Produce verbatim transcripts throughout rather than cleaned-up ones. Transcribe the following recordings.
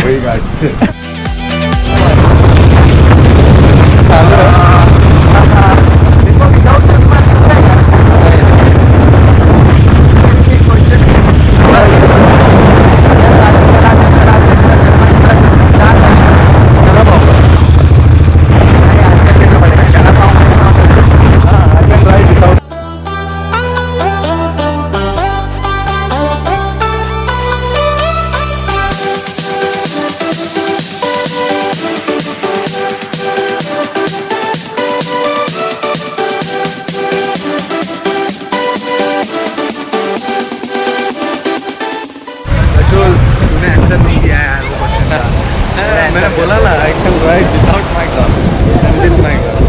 वही गाड़ी मैंने बोला ना I can ride without my car and with my car.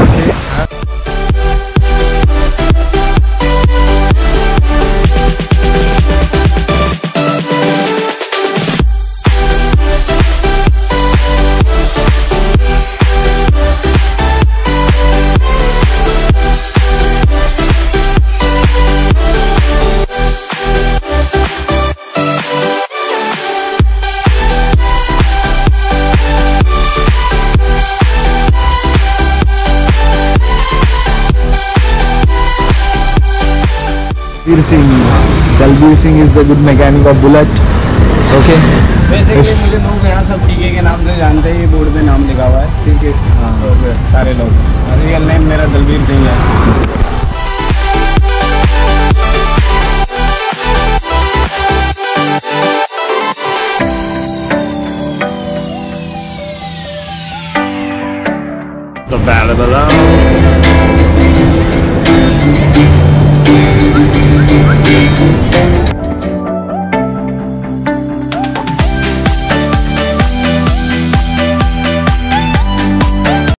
Dalbir Singh, Dalbir Singh is the good mechanic of Bullet. Okay. Basically मुझे लोग यहाँ सब टीके के नाम से जानते हैं, बोर्ड पे नाम लिखा हुआ है, ठीक है। हाँ सारे लोग, रियल नेम मेरा दलबीर सिंह है। The Valley Below.